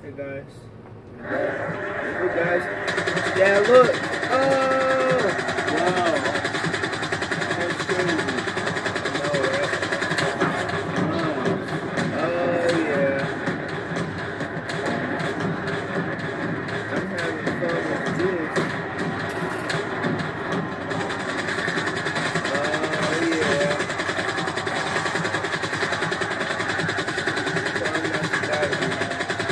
Hey guys. Hey guys. Yeah, look. Oh! Wow. That's crazy. I know, right? Oh, yeah. I'm having fun with this. Oh, yeah. Fun that's gotta be.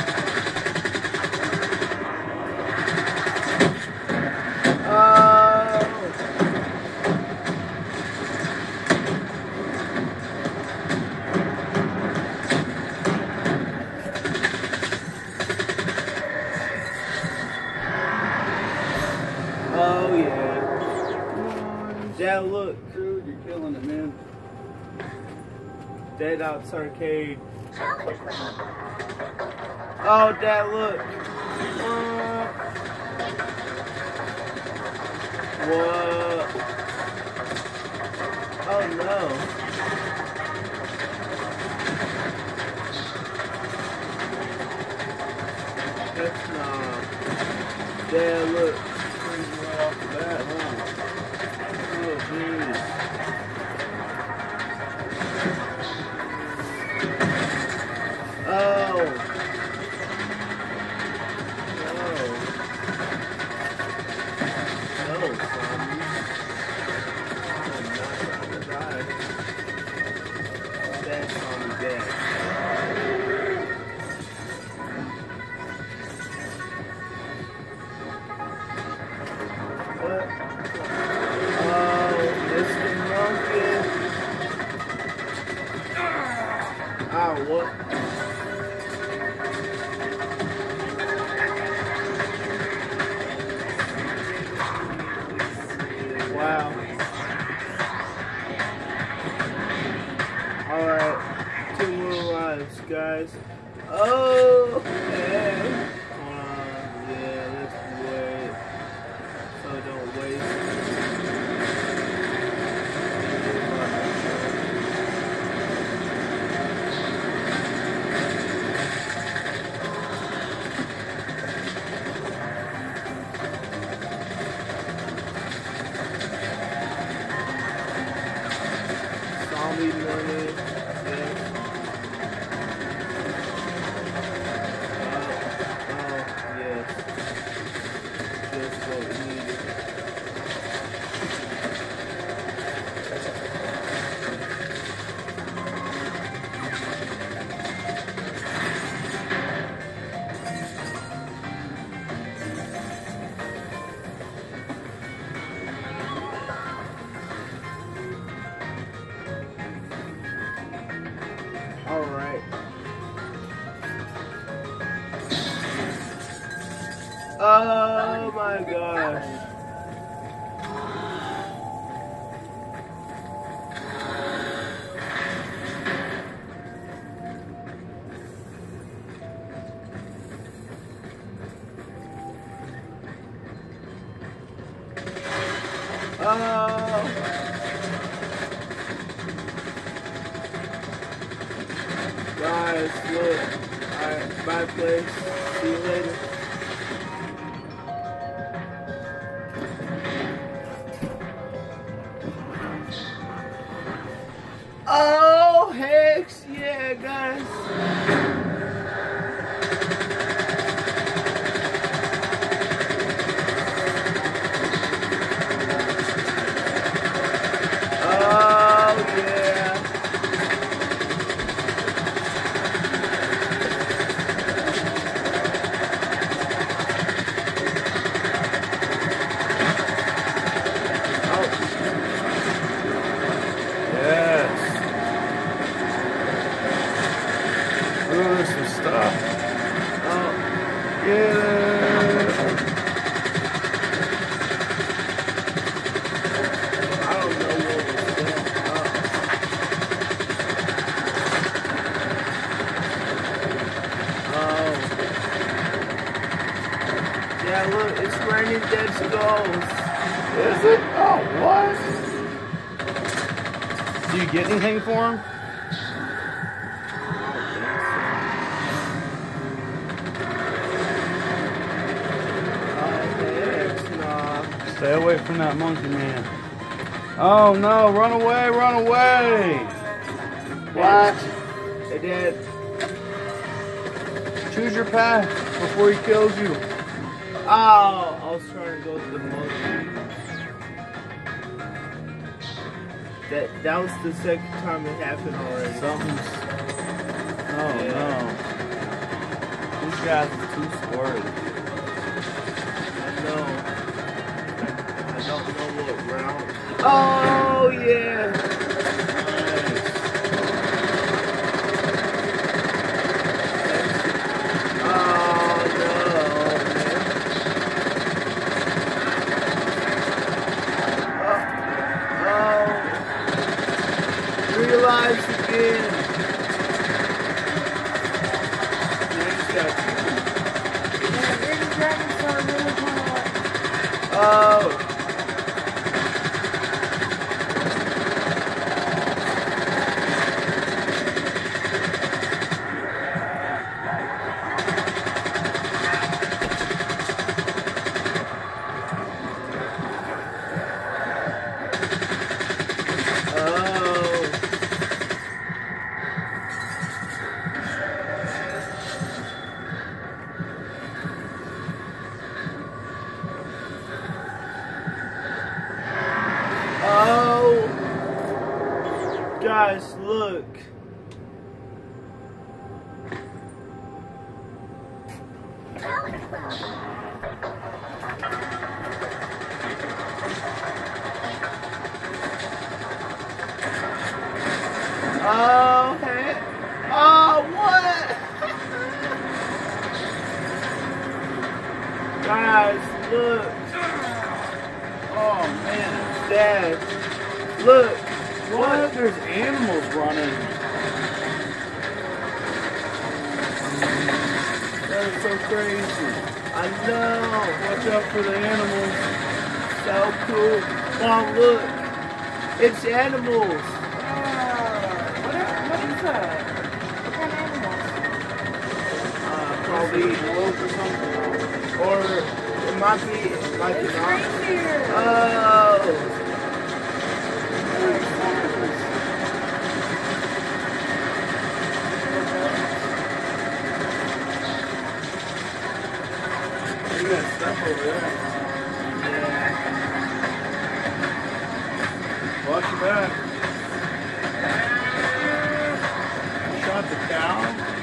Oh yeah. Dad, look. Dude, you're killing it, man. Dead Outs Arcade. Oh, Dad, look. What? Oh no. That's not. Dad, look. Crazy right off the bat, huh? Oh, jeez. Oh. No. No, son. I'm not trying to die. That's on the deck. What? Oh, Mr. Monkey. Oh, what? Wow. Alright, 2 more lives, guys. Oh, okay. Yeah, let's wait. So don't waste. Zombie money. Yeah. Oh, yes. Just what we needed. Alright. Oh my gosh. Oh. Guys, look. Alright, bye, place. See you later. Oh, hex, yeah, guys. Oh, yeah. Ooh, some stuff. Oh, yeah. I don't know what was that. Oh. Yeah, look, it's raining dead skulls. Is it? Oh, what? Do you get anything for him? Stay away from that monkey man. Oh no, run away, run away! What? Hey, Dad. Choose your path before he kills you. Oh, I was trying to go to the monkey. That was the second time it happened already. Something's... Oh no. These guys are too squirty. I know. I don't know what round. Oh yeah. Lives again. Oh. Guys, look. Oh, hey. Oh, what? Guys, look. Oh man. Dad, look. What? There's animals running. That is so crazy. I know. Watch out for the animals. So cool. Oh, look. It's animals. What is that? What kind of animals? Probably wolves or something. or it might be like It's an reindeer. Oh. You got stuff over there. Watch your back. Shot the cow.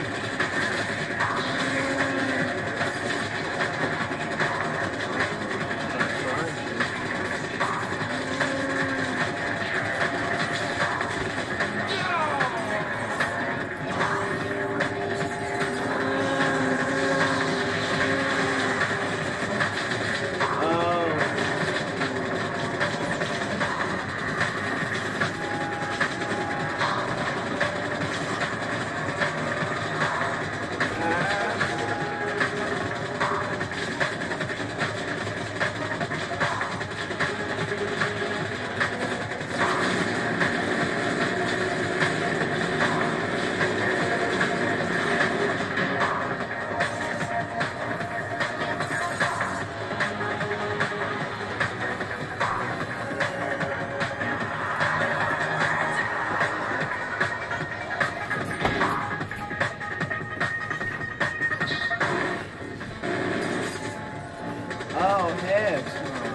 Oh, heck.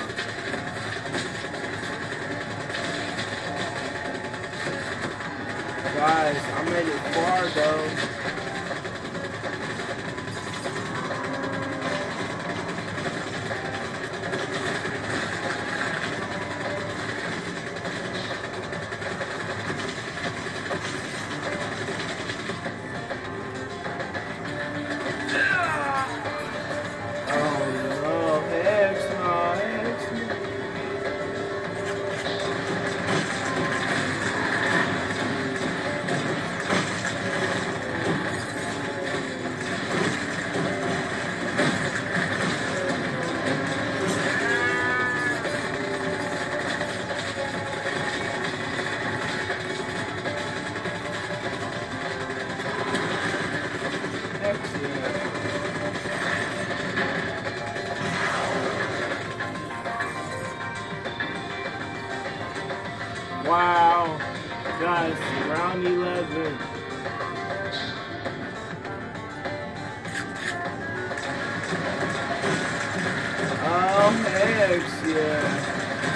Guys, I made it far though. guys, round 11. Oh, heck yeah.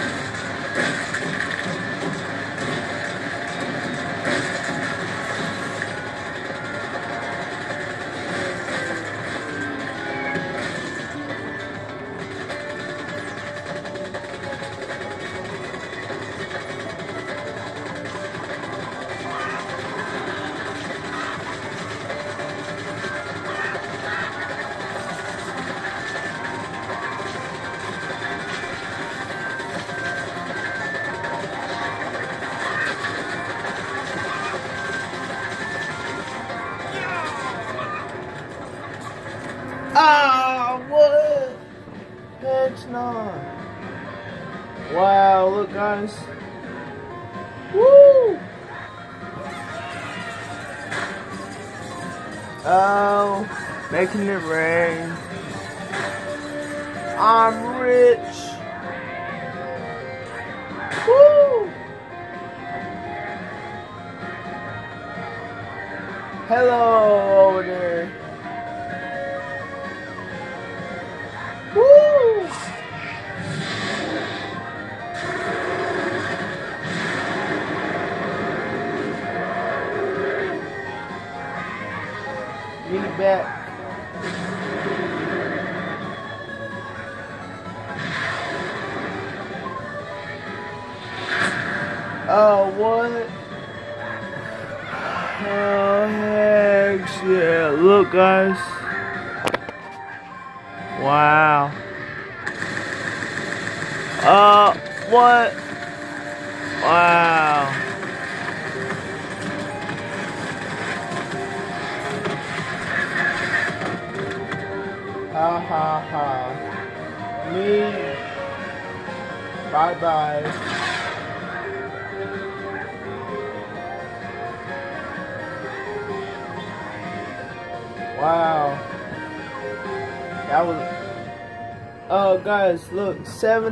Ah, what? Heck no. Wow, look guys. Woo! Oh, making it rain. I'm rich. Woo! Hello over there. Woo! Need it back. Oh, what? Oh, heck yeah. Look, guys. Wow. What? Wow. Ha ha ha. Me. Bye bye. Wow. That was. Oh, guys, look.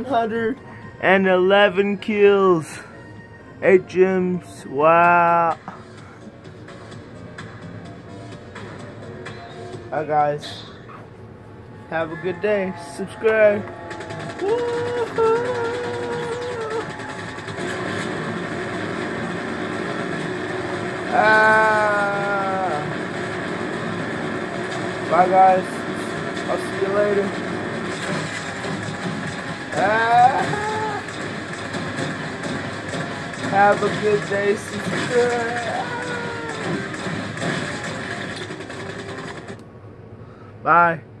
711 kills. 8 gems. Wow. Alright, guys. Have a good day. Subscribe. Bye, guys. I'll see you later. Have a good day. Subscribe. Bye.